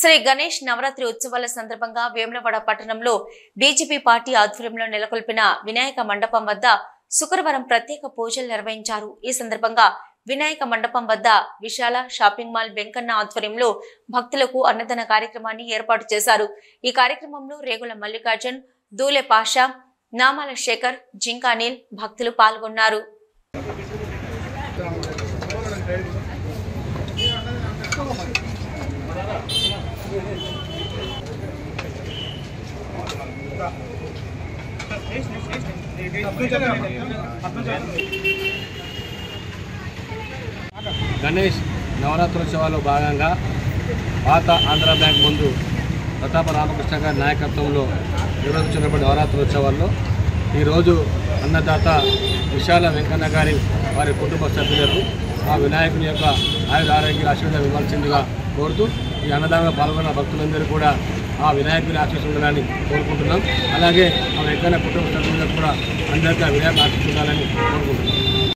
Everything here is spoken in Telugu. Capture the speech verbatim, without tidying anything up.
శ్రీ గణేష్ నవరాత్రి ఉత్సవాల సందర్భంగా వేములవాడ పట్టణంలో బీజేపీ పార్టీ ఆధ్వర్యంలో నెలకొల్పిన వినాయక మండపం వద్ద శుక్రవారం ప్రత్యేక పూజలు నిర్వహించారు। ఈ సందర్భంగా వినాయక మండపం వద్ద విశాల షాపింగ్ మాల్ వెంకన్న ఆధ్వర్యంలో భక్తులకు అన్నదాన కార్యక్రమాన్ని ఏర్పాటు చేశారు। ఈ కార్యక్రమంలో రేగుల మల్లికార్జున్, దూలే పాషా, నామాల శేఖర్, జింకానీల్ భక్తులు పాల్గొన్నారు। గణేష్ నవరాత్రోత్సవాల్లో భాగంగా పాత ఆంధ్ర బ్యాంక్ ముందు ప్రతాప రామకృష్ణ గారి నాయకత్వంలో నిర్వహించినటువంటి నవరాత్రోత్సవాల్లో ఈరోజు అన్నదాత విశాల వెంకన్న గారి వారి కుటుంబ సభ్యులకు ఆ వినాయకుని యొక్క ఆయుధ ఆరోగ్య ఆశీర్వాదం ఇవ్వాల్సిందిగా కోరుతూ ఈ అన్నదానంలో పాల్గొన్న భక్తులందరూ కూడా ఆ వినాయకుని ఆశీర్వదించాలని కోరుకుంటున్నాం। అలాగే ఆ వెంకన్న కుటుంబ సభ్యులకు కూడా అందరికీ వినాయకుని ఆశీర్వదించాలని కోరుకుంటున్నాం।